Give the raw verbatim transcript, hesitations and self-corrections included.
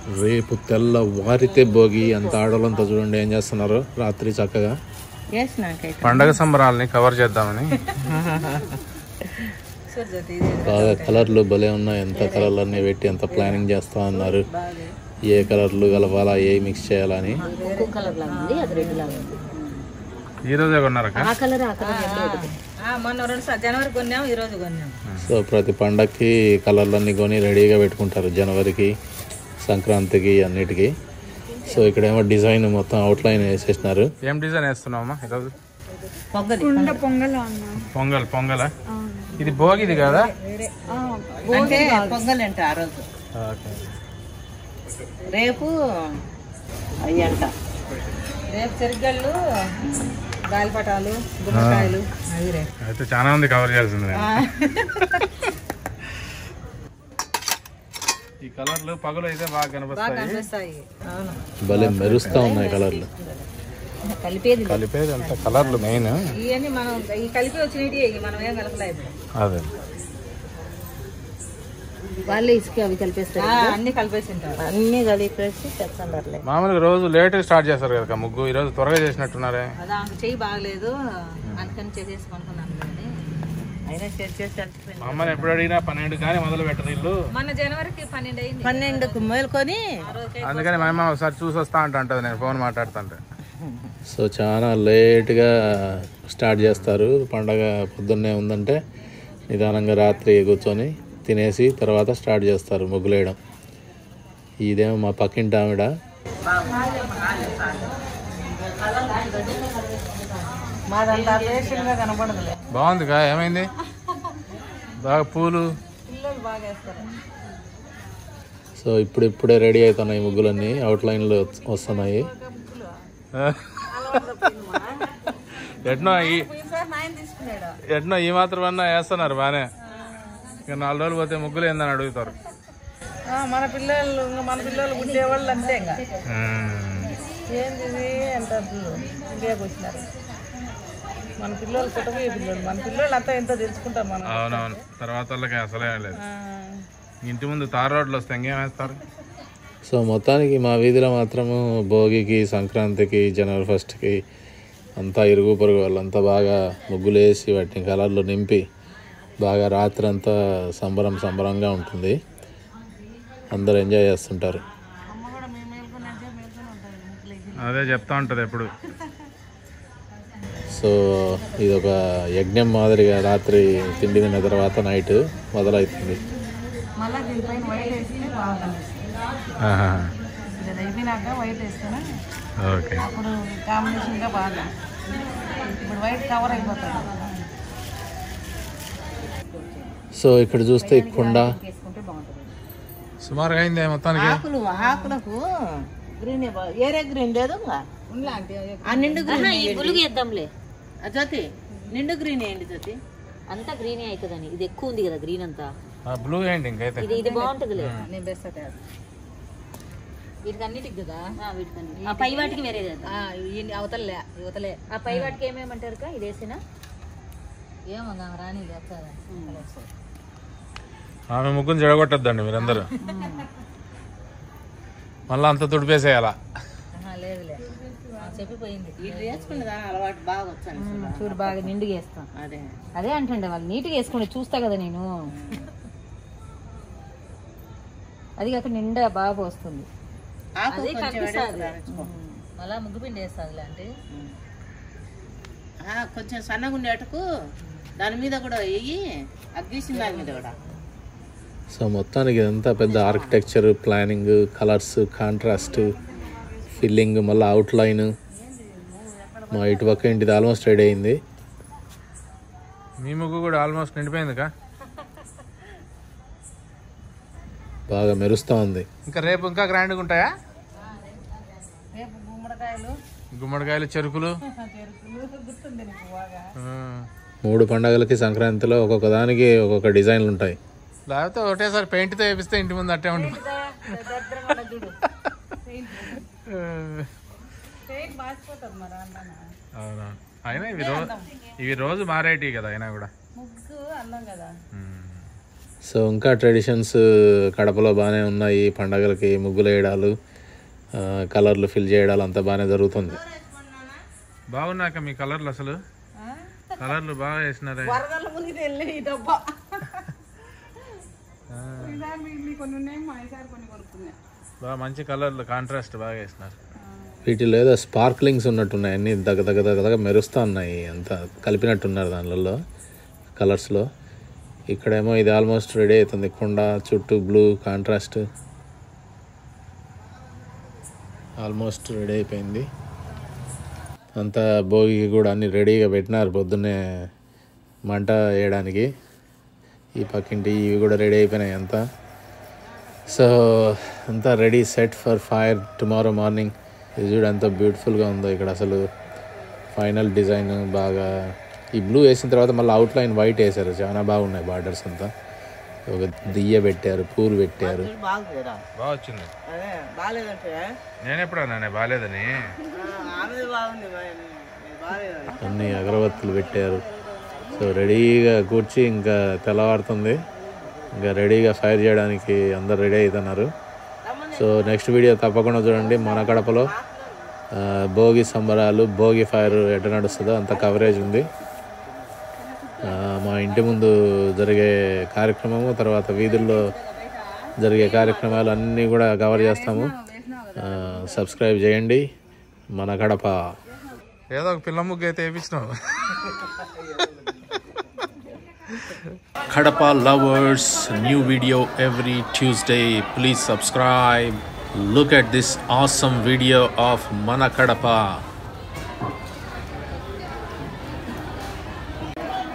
రేపు తెల్ల వారితే భోగి అంత ఆడవాళ్ళంతా చూడండి ఏం చేస్తున్నారు రాత్రి చక్కగా పండగ సంబరాలని కవర్ చేద్దామని బాగా కలర్లు భలే ఉన్నాయి. ఎంత కలర్లు అన్నీ పెట్టి ఎంత ప్లానింగ్ చేస్తా ఉన్నారు. ఏ కలర్లు కలపాలా ఏ మిక్స్ చేయాలని. ఈ రోజే కొన్నారు సో ప్రతి పండగకి కలర్లన్నీ కొని రెడీగా పెట్టుకుంటారు జనవరికి సంక్రాంతికి అన్నిటికీ. సో ఇక్కడేమో డిజైన్ మొత్తం అవుట్లైన్ వేసేసినారు. ఏం డిజైన్ వేస్తున్నావమ్మా ఈరోజు? పొంగల్ పొంగల్ ఇది భోగిది కదా? పొంగల్ అంటే ఆ రోజు రేపు అయ్యంట రేపు చెరిగళ్ళు గాలిపటాలు గుమ్మకాయలు అవి రేపు. అయితే చాలా మంది కవర్ చేయాల్సింది. ఈ కలర్లు పగలు అయితే బాగా కనిపిస్తాయి. భలే మెరుస్తా ఉన్నాయి కలర్లు. కలిపేది కలిపేది అంత కలర్లు మెయిన్. ఇవన్నీ మనం ఈ కలిపి వచ్చినవి మనం ఏం కలపలేదు. అదే వాళ్ళే ఇసుక అవి కలిపేస్తారు. అన్ని కలిపేసింటారు. అన్ని కలిపేసి తెచ్చండి. మామూలుగా రోజు లేట్ స్టార్ట్ చేస్తారు కదా ముగ్గు. ఈ రోజు త్వరగా చేసినట్టున్నారే. చెయ్యి బాగలేదు అందుకని చేసేసుకుంటున్నాను. మా అమ్మని ఎప్పుడు అడిగినా పన్నెండు కానీ మొదలు పెట్టరు ఇల్లు. మన జనవరికి పన్నెండు అయింది. పన్నెండుకు మేలుకొని అందుకని మా అమ్మ ఒకసారి చూసి వస్తా అంటది నేను ఫోన్ మాట్లాడుతుంటే. సో చాలా లేట్గా స్టార్ట్ చేస్తారు పండగ. పొద్దున్నే ఉందంటే నిదానంగా రాత్రి కూర్చొని తినేసి తర్వాత స్టార్ట్ చేస్తారు ముగ్గులేయడం. ఇదేమో మా పక్కింటి ఆవిడ. బాగుందిగా ఏమైంది? బాగా పూలు. సో ఇప్పుడు ఇప్పుడే రెడీ అవుతున్నాయి ముగ్గులన్నీ. అవుట్లైన్లు వస్తున్నాయి. ఎట్నో ఈ ఎట్నో ఈ మాత్రం అన్నా వేస్తున్నారు బానే. ఇక నాలుగు రోజులు పోతే ముగ్గులు ఏందని అడుగుతారు. మన పిల్లలు మన పిల్లలు ఉండేవాళ్ళు అంతే. ఇంకా ఏంది ఎంత ఇండియాకి వచ్చినారు మన పిల్లలు పుట్టబోయే పిల్లలు. మన పిల్లలు అంతా ఎంతో తెలుసుకుంటారు మనం. అవునవును. తర్వాత వాళ్ళకి అసలే లేదు. ఇంటి ముందు తార్ రోడ్లు వస్తే ఇంకేం వేస్తారు. సో మొత్తానికి మా వీధిలో మాత్రము భోగికి సంక్రాంతికి జనవరి ఫస్ట్కి అంతా ఇరుగు పొరుగు వాళ్ళంతా బాగా ముగ్గులు వేసి వాటిని కలర్లు నింపి బాగా రాత్రి అంతా సంబరం సంబరంగా ఉంటుంది. అందరు ఎంజాయ్ చేస్తుంటారు. అదే చెప్తా ఉంటుంది ఎప్పుడు. సో ఇది ఒక యజ్ఞం మాదిరిగా రాత్రి తిండి తిన్న తర్వాత నైట్ మొదలవుతుంది. ఓకే. సో ఇక్కడ చూస్తే కుండ సుమారుగా అయింది మొత్తానికి. ఆకులు ఆకులకు గ్రీన్ ఏరే గ్రీన్ లేదు నిండు గ్రీన్ ఇద్దాంలే. జ్యోతి నిండు గ్రీన్ వేయండి జ్యోతి. అంతా గ్రీన్ అవుతుందని ఇది ఎక్కువ ఉంది కదా గ్రీన్ అంతా. బ్లూ వేయండి ఇంకైతే. ఇది ఇది బాగుంటుంది. నేను బెస్ట్ వీటికి అన్నిటికి కదా. వీటికి ఆ పై వాటికి వేరే అవతలే యువతలే. ఆ పై వాటికి ఏమేమంటారు కా ఇది వేసినా ఏమో రాణి ఆమె ముగ్గురు చెడగొట్టద్దండి మీరందరూ. మళ్ళీ అంత తుడిపేసేయాలా? లేదులే చెప్పిపోయింది. అలవాటు బాగా వచ్చాను చూడు. బాగా నిండుగా వేస్తాం. అదే అదే అంటుండే వాళ్ళు నీట్గా వేసుకోండి చూస్తా కదా నేను. అది కాక నిండా బాగా వస్తుంది. మళ్ళా ముగ్గు పిండి వేస్తుంది అంటే కొంచెం సన్నగా ఉండేటకు దాని మీద కూడా వేయి అగ్గేసిన దాని మీద కూడా. సో మొత్తానికి ఇదంతా పెద్ద architecture planning colours contrast filling మళ్ళీ అవుట్లైన్. మా ఇటు పక్క ఇంటిది ఆల్మోస్ట్ రెడీ అయింది. మీ ముగ్గు కూడా ఆల్మోస్ట్ నిండిపోయింది కా బాగా మెరుస్తూ ఉంది. ఇంకా రేపు ఇంకా గ్రాండ్గా ఉంటాయా? గుమ్మడికాయలు గుమ్మడికాయలు చెరుకులు. మూడు పండగలకి సంక్రాంతిలో ఒక్కొక్క దానికి ఒక్కొక్క డిజైన్లు ఉంటాయి. లేకపోతే ఒకటేసారి పెయింట్తో వేపిస్తే ఇంటి ముందు అట్టే ఉంటుంది. అవునా? అయినా ఇవి రోజు ఇవి రోజు మారేటివి కదా అయినా కూడా. సో ఇంకా ట్రెడిషన్స్ కడపలో బాగానే ఉన్నాయి. పండగలకి ముగ్గులు వేయడాలు, కలర్లు ఫిల్ చేయడాలు అంతా బాగానే జరుగుతుంది. బాగున్నాక మీ కలర్లు అసలు కలర్లు బాగా వేసినారే. బాగా మంచి కలర్లు కాంట్రాస్ట్ బాగా వేసినారు. వీటిలో ఏదో స్పార్క్లింగ్స్ ఉన్నట్టున్నాయి, అన్నీ దగ్గర దగ్గర దగ్గర దగ్గర మెరుస్తూ ఉన్నాయి, అంతా కలిపినట్టున్నారు దానిలో కలర్స్లో. ఇక్కడేమో ఇది ఆల్మోస్ట్ రెడీ అవుతుంది. కుండ చుట్టూ బ్లూ కాంట్రాస్ట్ ఆల్మోస్ట్ రెడీ అయిపోయింది. అంతా భోగికి కూడా అన్ని రెడీగా పెట్టినారు పొద్దున్నే మంట వేయడానికి. ఈ పక్కింటి ఇవి కూడా రెడీ అయిపోయినాయి అంతా. సో అంతా ready set for fire tomorrow morning. ఇది చూడ ఎంత బ్యూటిఫుల్గా ఉందో ఇక్కడ అసలు. ఫైనల్ డిజైన్ బాగా ఈ బ్లూ వేసిన తర్వాత మళ్ళీ అవుట్లైన్ వైట్ వేసారు, చాలా బాగున్నాయి బార్డర్స్ అంతా. ఒక దియ్య పెట్టారు, పూలు పెట్టారు, బాగా వచ్చింది. నేను ఎప్పుడు అన్నా బాగాలేదని. అన్ని అగరబత్తులు పెట్టారు. సో రెడీగా కూర్చి ఇంకా తెల్లవారుతుంది, ఇంకా రెడీగా ఫైర్ చేయడానికి అందరు రెడీ అవుతున్నారు. సో నెక్స్ట్ వీడియో తప్పకుండా చూడండి. మన కడపలో భోగి సంబరాలు, భోగి ఫైర్ ఎట్ట నడుస్తుందో అంత కవరేజ్ ఉంది. మా ఇంటి ముందు జరిగే కార్యక్రమము, తర్వాత వీధుల్లో జరిగే కార్యక్రమాలు అన్నీ కూడా కవర్ చేస్తాము. సబ్స్క్రైబ్ చేయండి. మన కడప. ఏదో ఒక పిల్ల ముగ్గు అయితే వేయించినావు. Kadapa lovers, new video every Tuesday. Please subscribe. Look at this awesome video of Mana Kadapa.